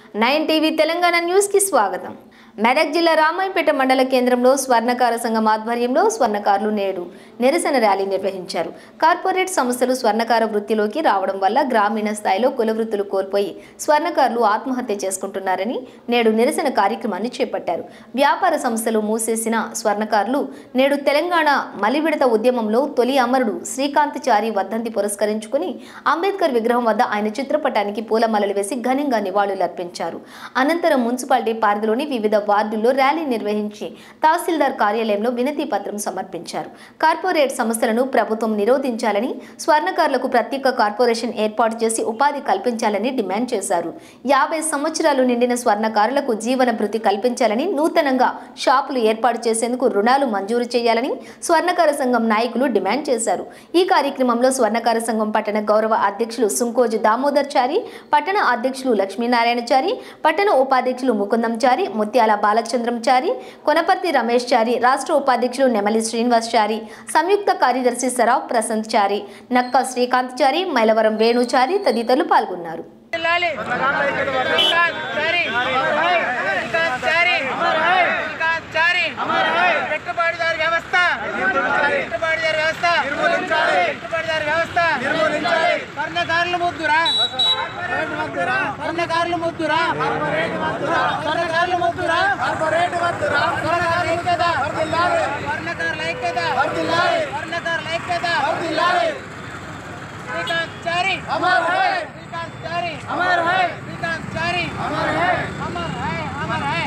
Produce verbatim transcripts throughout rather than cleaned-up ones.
Nine TV Telangana news కి స్వాగతం। మెదక్ జిల్లా రామాయంపేట మండల కేంద్రంలో స్వర్ణకార సంఘం ఆధ్వర్యంలో స్వర్ణకారులు నేడు నిరసన ర్యాలీ నిర్వహించారు। కార్పొరేట్ సంస్థలు స్వర్ణకార వృత్తిలోకి రావడం వల్ల గ్రామీణ స్థాయిలో కుల వృత్తులు కోల్పోయి స్వర్ణకారులు ఆత్మహత్య చేసుకుంటున్నారని నేడు నిరసన కార్యక్రమాన్ని చేపట్టారు। వ్యాపార సంస్థలు మూసేసిన స్వర్ణకారులు నేడు తెలంగాణ మలివిడత ఉద్యమంలో తొలి అమరుడు శ్రీకాంత్ చారి వర్ధంతి పురస్కరించుకుని అంబేద్కర్ విగ్రహం వద్ద ఆయన చిత్రపటానికి పూలమాలలు వేసి ఘనంగా నివాళులర్పించారు। అనంతరం మున్సిపాలిటీ పరిధిలోని వివిధ వార్డుల్లో ర్యాలీ నిర్వహించి తహసీల్దార్ కార్యాలయంలో వినతి పత్రం సమర్పించారు। కార్పొరేట్ సంస్థలను ప్రభుత్వం నిరోధించాలని, స్వర్ణకారులకు ప్రత్యేక కార్పొరేషన్ ఏర్పాటు చేసి ఉపాధి కల్పించాలని డిమాండ్ చేశారు। యాభై సంవత్సరాలు నిండిన స్వర్ణకారులకు జీవన భృతి కల్పించాలని, నూతనంగా షాపులు ఏర్పాటు చేసేందుకు రుణాలు మంజూరు చేయాలని స్వర్ణకార సంఘం నాయకులు డిమాండ్ చేశారు। ఈ కార్యక్రమంలో స్వర్ణకార సంఘం పట్టణ గౌరవ అధ్యక్షులు సుంకోజు దామోదర్ చారి, పట్టణ అధ్యక్షులు లక్ష్మీనారాయణ చారి, పట్టణ ఉపాధ్యక్షులు ముకుందం చారి, ముత్యాల బాలచంద్రం చారి, కొనపర్తి రమేష్ చారి, రాష్ట్ర ఉపాధ్యక్షులు నెమలి శ్రీనివాస్ చారి, సంయుక్త కార్యదర్శి సరావ్ ప్రశాంత్ చారి, నక్క శ్రీకాంత్ చారి, మైలవరం వేణు చారి తదితరులు పాల్గొన్నారు। స్వర్ణకారులు ముద్దురా స్వర్ణకారులు ముద్దురా స్వర్ణకారులు ముద్దురా స్వర్ణకారుల ఐక్యత స్వర్ణకారుల ఐక్యత స్వర్ణకారుల ఐక్యత శ్రీకాంత్ చారి అమర్ హై శ్రీకాంత్ చారి అమర్ హై శ్రీకాంత్ చారి అమర్ హై అమర్ హై అమర్ హై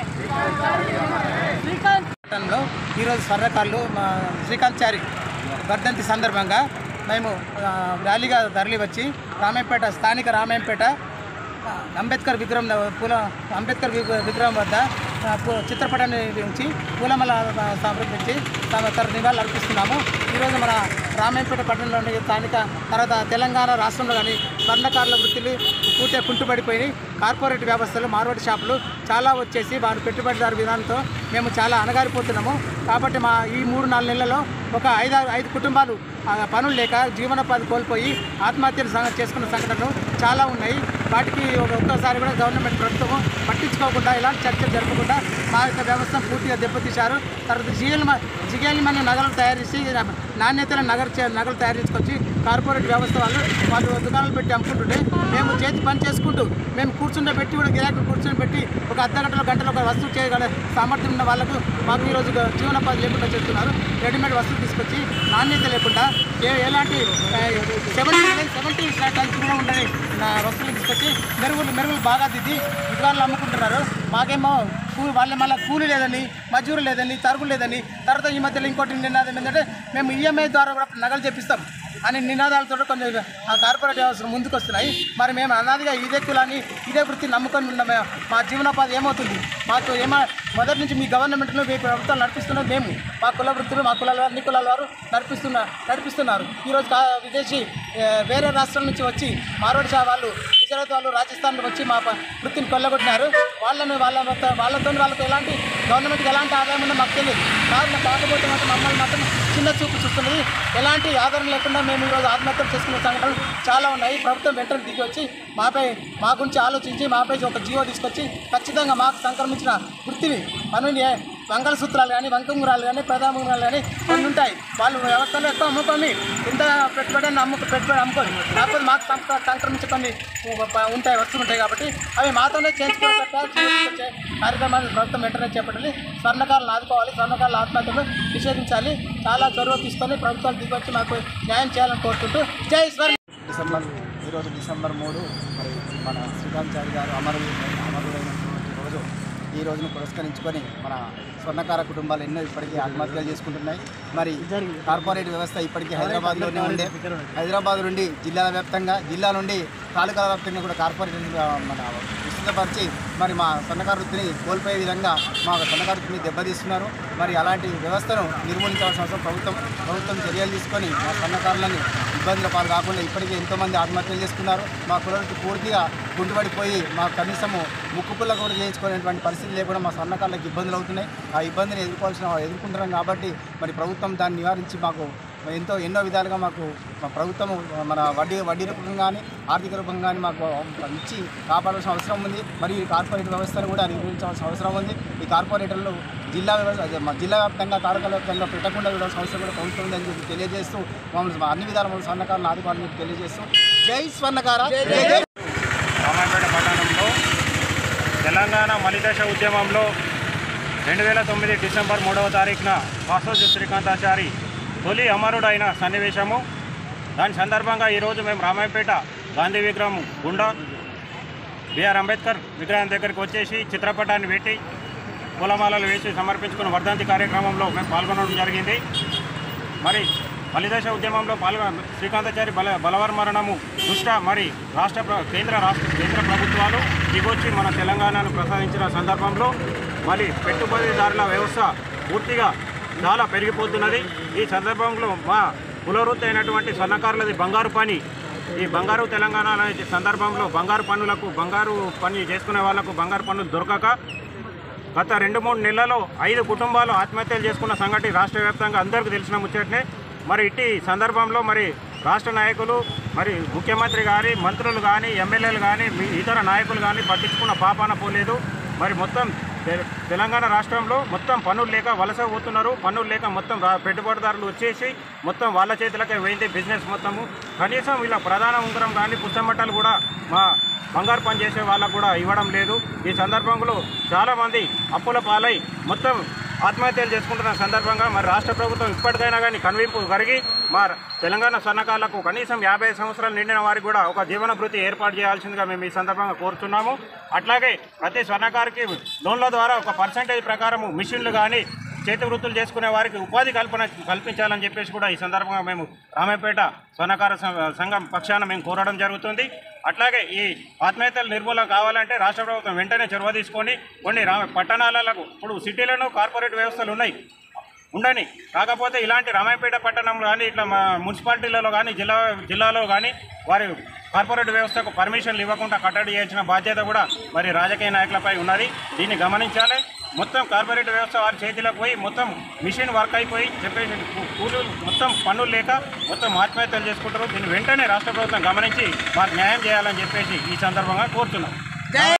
శ్రీకాంత్ లో ఈరోజు స్వర్ణకారులు శ్రీకాంత్ చారి వర్ధంతి సందర్భంగా మేము ర్యాలీగా తరలి వచ్చి రామాయంపేట స్థానిక రామాయంపేట అంబేద్కర్ విగ్రహం పూల అంబేద్కర్ విగ్రహం వద్ద చిత్రపటాన్ని ఉంచి పూలమాల సమర్పించి నివాళులు అర్పిస్తున్నాము। ఈరోజు మన రామాయంపేట పట్టణంలోని స్థానిక తర్వాత తెలంగాణ రాష్ట్రంలో కానీ స్వర్ణకారుల వృత్తులు పూర్తిగా కుంటుపడిపోయి కార్పొరేట్ వ్యవస్థలు మార్వాడి షాపులు చాలా వచ్చేసి వారు పెట్టుబడిదారు విధానంతో మేము చాలా అణగారిపోతున్నాము। కాబట్టి మా ఈ మూడు నాలుగు నెలల్లో ఒక ఐదు ఐదు కుటుంబాలు పనులు లేక జీవనోపాధి కోల్పోయి ఆత్మహత్యలు చేసుకున్న సంఘటనలు చాలా ఉన్నాయి। వాటికి ఒక్కసారి కూడా గవర్నమెంట్ ప్రభుత్వం పట్టించుకోకుండా ఇలాంటి చర్చలు జరపకుండా మా యొక్క వ్యవస్థ పూర్తిగా దెబ్బతీశారు। తర్వాత జిఎల్ జిఎల్మని నగలు తయారు చేసి నాణ్యతల నగర నగలు తయారు చేసుకొచ్చి కార్పొరేట్ వ్యవస్థ వాళ్ళు వాళ్ళు దుకాణాలు పెట్టి అమ్ముకుంటుంటే మేము చేతి పని చేసుకుంటూ మేము కూర్చుండే పెట్టి కూడా గిరాకీ కూర్చొని పెట్టి ఒక అర్ధ గంటలో గంటలో ఒక వస్తువు చేయగల సామర్థ్యం ఉన్న వాళ్ళకు మాకు ఈరోజు జీవనోపాధి లేకుండా చేస్తున్నారు। రెడీమేడ్ వస్తువులు తీసుకొచ్చి నాణ్యత లేకుండా ఏ ఎలాంటి సెవెంటీ సెవెంటీ టన్స్ కూడా ఉండని వస్తువులు తీసుకొచ్చి మెరుగులు మెరుగులు బాగా దిద్ది విగ్రహాలు అమ్ముకుంటున్నారు। మాకేమో కూలి వాళ్ళ మళ్ళీ కూలి లేదని, మజూరు లేదని, తరుగులు లేదని, తర్వాత ఈ మధ్యలో ఇంకోటి నినాదం ఏంటంటే మేము ఈఎంఐ ద్వారా కూడా నగలు చేపిస్తాం అని నినాదాలతో కొంచెం ఆ కార్పొరేట్ వ్యవస్థలు ముందుకు వస్తున్నాయి। మరి మేము అనాదిగా ఇదే కులాన్ని ఇదే వృత్తి నమ్ముకొని ఉన్న మా జీవనోపాధి ఏమవుతుంది? మాకు ఏమో మొదటి నుంచి మీ గవర్నమెంట్లో మీ ప్రభుత్వాలు నడిపిస్తున్నది మేము, మా కుల వృత్తులు మా కులాల అన్ని కులాల వారు నడిపిస్తున్న నడిపిస్తున్నారు। ఈరోజు విదేశీ వేరే రాష్ట్రాల నుంచి వచ్చి మార్వాడి షా వాళ్ళు, గుజరాత్ వాళ్ళు, రాజస్థాన్లో వచ్చి మా వృత్తిని కొల్లగొట్టినారు। వాళ్ళని వాళ్ళ వాళ్ళతో వాళ్ళతో ఎలాంటి గవర్నమెంట్కి ఎలాంటి ఆదాయం ఉందో మాకు తెలియదు। కాదు కాకపోతే మాత్రం మమ్మల్ని మాత్రం చిన్న చూపు చూస్తున్నది। ఎలాంటి ఆధారం లేకుండా మేము ఈరోజు ఆత్మహత్యలు చేసుకునే సంఘటనలు చాలా ఉన్నాయి। ప్రభుత్వం వెంటనే దిగి వచ్చి మాపై మా గురించి ఆలోచించి మాపై ఒక జీవో తీసుకొచ్చి ఖచ్చితంగా మాకు సంక్రమించిన వృత్తిని పనుని మంగళసూత్రాలు కానీ, వంకమురాలు కానీ, ప్రధామురాలు కానీ కొన్ని ఉంటాయి। వాళ్ళు వ్యవస్థలో ఎక్కువ అమ్ముకొని ఇంత పెట్టుబడిని అమ్ముకు పెట్టుబడి అమ్ముకొని కాకపోతే మాకు సంక్రమించే కొన్ని ఉంటాయి వస్తువులు ఉంటాయి కాబట్టి అవి మాతోనే చేయించుకునే కార్యక్రమాలు ప్రభుత్వం వెంటనే చేపట్టాలి। స్వర్ణకారులను ఆదుకోవాలి, స్వర్ణకారుల ఆత్మహత్యలు నిషేధించాలి। చాలా చొరవ తీసుకొని ప్రభుత్వాలు దిగొచ్చి మాకు న్యాయం చేయాలని కోరుకుంటూ జై స్వర్ణ। డిసెంబర్ ఈరోజు డిసెంబర్ మూడు మరి మన శ్రీకాంత్ చారి గారు అమరు అమరుడైనటువంటి రోజు ఈ రోజును పురస్కరించుకొని మన స్వర్ణకార కుటుంబాలు ఎన్నో ఇప్పటికీ ఆత్మహత్యలు చేసుకుంటున్నాయి। మరి కార్పొరేట్ వ్యవస్థ ఇప్పటికీ హైదరాబాద్లోనే ఉండే హైదరాబాద్ నుండి జిల్లాల వ్యాప్తంగా, జిల్లా నుండి తాలూకాల వ్యాప్తంగా కూడా కార్పొరేట్ మన విస్తృతపరిచి మరి మా స్వర్ణకార వృత్తిని కోల్పోయే విధంగా మా స్వర్ణకార వృత్తిని దెబ్బతీస్తున్నారు। మరి అలాంటి వ్యవస్థను నిర్మూలించాల్సిన అవసరం ప్రభుత్వం ప్రభుత్వం చర్యలు తీసుకొని మా స్వర్ణకారులని ఇబ్బందుల పాలు కాకుండా ఇప్పటికే ఎంతోమంది ఆత్మహత్యలు చేసుకున్నారు। మా కులవృత్తి పూర్తిగా గుంటుపడిపోయి మా కనీసము ముక్కు పుల్ల కూడా చేయించుకునేటువంటి పరిస్థితి లేకుండా మా స్వర్ణకారులకు ఇబ్బందులు అవుతున్నాయి। ఆ ఇబ్బందిని ఎదుర్కోవాల్సిన ఎదుర్కొంటున్నాం కాబట్టి మరి ప్రభుత్వం దాన్ని నివారించి మాకు ఎంతో ఎన్నో విధాలుగా మాకు మా ప్రభుత్వం మన వడ్డీ వడ్డీ రూపంగా కానీ ఆర్థిక రూపంగా కానీ మాకు ఇచ్చి కాపాడాల్సిన అవసరం ఉంది. మరియు ఈ కార్పొరేట్ వ్యవస్థను కూడా నిర్వహించాల్సిన అవసరం ఉంది. ఈ కార్పొరేటర్లు జిల్లా వ్యవస్థ జిల్లా వ్యాప్తంగా తాలూకాల వ్యాప్తంగా పెట్టకుండా చూడాల్సిన అవసరం కూడా ప్రభుత్వం ఉందని చెప్పి తెలియజేస్తూ మమ్మల్ని అన్ని విధాల మన స్వర్ణకారులను ఆదుకోవాలని చెప్పి తెలియజేస్తూ జై స్వర్ణకార. రామాయపేట పట్టణంలో తెలంగాణ మలిదశ ఉద్యమంలో రెండు వేల తొమ్మిది డిసెంబర్ మూడవ తారీఖున వాసోజు శ్రీకాంతాచారి తొలి అమరుడైన సన్నివేశము. దాని సందర్భంగా ఈరోజు మేము రామాయపేట గాంధీ విగ్రహం గుండా బిఆర్ అంబేద్కర్ విగ్రహం దగ్గరికి వచ్చేసి చిత్రపటాన్ని పెట్టి పూలమాలలు వేసి సమర్పించుకున్న వర్ధంతి కార్యక్రమంలో మేము పాల్గొనడం జరిగింది. మరి మలిదశ ఉద్యమంలో పాల్గొ శ్రీకాంతాచారి బల బలవర్ మరణము దుష్ట మరి రాష్ట్ర కేంద్ర రాష్ట్ర కేంద్ర ప్రభుత్వాలు దిగొచ్చి మన తెలంగాణను ప్రసాదించిన సందర్భంలో మరి పెట్టుబడిదారుల వ్యవస్థ పూర్తిగా చాలా పెరిగిపోతున్నది. ఈ సందర్భంలో మా కులవృత్తి అయినటువంటి స్వర్ణకారులది బంగారు పని. ఈ బంగారు తెలంగాణ అనే సందర్భంలో బంగారు పన్నులకు బంగారు పని చేసుకునే వాళ్లకు బంగారు పన్నులు దొరకక గత రెండు మూడు నెలల్లో ఐదు కుటుంబాలు ఆత్మహత్యలు చేసుకున్న సంగతి రాష్ట్ర వ్యాప్తంగా అందరికీ తెలిసిన ముచ్చటనే. మరి ఇట్టి సందర్భంలో మరి రాష్ట్ర నాయకులు మరి ముఖ్యమంత్రి కానీ మంత్రులు కానీ ఎమ్మెల్యేలు కానీ ఇతర నాయకులు కానీ పట్టించుకున్న పాపాన పోలేదు. మరి మొత్తం తెలంగాణ రాష్ట్రంలో మొత్తం పన్నులు లేక వలస పోతున్నారు. పన్నులు లేక మొత్తం పెట్టుబడిదారులు వచ్చేసి మొత్తం వాళ్ళ చేతులకే పోయింది బిజినెస్ మొత్తము. కనీసం ఇలా ప్రధాన ఉంగరం కానీ పుస్తమట్టలు కూడా మా బంగారు పని చేసే వాళ్ళకు కూడా ఇవ్వడం లేదు. ఈ సందర్భంలో చాలామంది అప్పుల పాలై మొత్తం ఆత్మహత్యలు చేసుకుంటున్న సందర్భంగా మరి రాష్ట్ర ప్రభుత్వం ఇప్పటికైనా కానీ కనువింపు జరిగి మా తెలంగాణ స్వర్ణకారులకు కనీసం యాభై సంవత్సరాలు నిండిన వారికి కూడా ఒక జీవన భృతి ఏర్పాటు చేయాల్సిందిగా మేము ఈ సందర్భంగా కోరుతున్నాము. అట్లాగే ప్రతి స్వర్ణకారుకి లోన్ల ద్వారా ఒక పర్సంటేజ్ ప్రకారము మిషన్లు కానీ చేతి వృత్తులు చేసుకునే వారికి ఉపాధి కల్పన కల్పించాలని చెప్పేసి కూడా ఈ సందర్భంగా మేము రామాయపేట స్వర్ణకార సంఘం పక్షాన మేము కోరడం జరుగుతుంది. అట్లాగే ఈ ఆత్మహత్యల నిర్మూలన కావాలంటే రాష్ట్ర ప్రభుత్వం వెంటనే చొరవ తీసుకొని కొన్ని రా పట్టణాలకు ఇప్పుడు సిటీలను కార్పొరేట్ వ్యవస్థలు ఉన్నాయి ఉండని, కాకపోతే ఇలాంటి రామాయపేట పట్టణంలో కానీ ఇట్లా మా మున్సిపాలిటీలలో కానీ జిల్లా జిల్లాలో కానీ వారి కార్పొరేట్ వ్యవస్థకు పర్మిషన్లు ఇవ్వకుండా కట్టడి చేయాల్సిన బాధ్యత కూడా మరి రాజకీయ నాయకులపై ఉన్నది. దీన్ని గమనించాలి. మొత్తం కార్పొరేట్ వ్యవస్థ వారి చేతిలోకి పోయి మొత్తం మిషన్ వర్క్ అయిపోయి చెప్పేసి కూలీలు మొత్తం పన్నులు లేక మొత్తం ఆత్మహత్యలు చేసుకుంటారు. దీన్ని వెంటనే రాష్ట్ర ప్రభుత్వం గమనించి వారికి న్యాయం చేయాలని చెప్పేసి ఈ సందర్భంగా కోరుతున్నాం.